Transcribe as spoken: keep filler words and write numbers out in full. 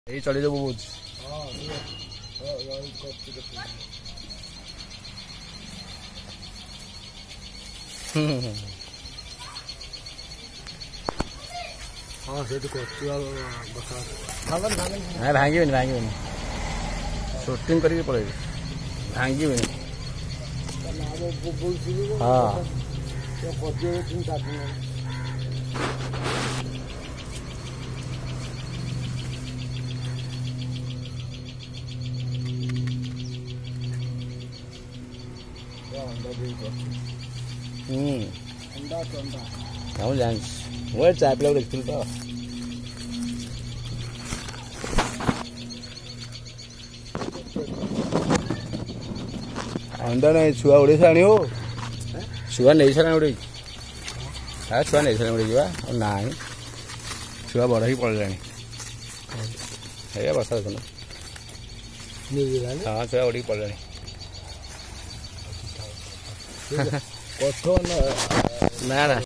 ଏଇ ଚଳିଦେବୁ ବହୁତ। ହଁ ସେଇଠି କରୁଛୁ ଆଉ ଭାଙ୍ଗିବେନି ଭାଙ୍ଗିବେନି ସୁଟିଂ କରିକି ପଳେଇବି ଭାଙ୍ଗିବେନି। ହଁ ହୁଁ ମୁଁ ଜାଣିଛି ମୁଁ ଏ ଚା ପିଲାକୁ ଦେଖିଥିଲି ତ। ଅଣ୍ଡା ନାଇଁ ଛୁଆ ଉଡ଼େଇ ସାରିଲାଣି ଓ ଛୁଆ ନେଇ ସାରିଲାଣି ଉଡ଼େଇକି। ହଁ ଛୁଆ ନେଇ ସାରିଲାଣି ଉଡ଼େଇକି ବା ନାହିଁ ଛୁଆ ବଡ଼ ହେଇକି ପଳେଇଲାଣି। ଏଇଆ ବର୍ଷା ଦେଖୁନ ହଁ ଛୁଆ ଉଡ଼ିକି ପଳେଇଲାଣି। ନା ନା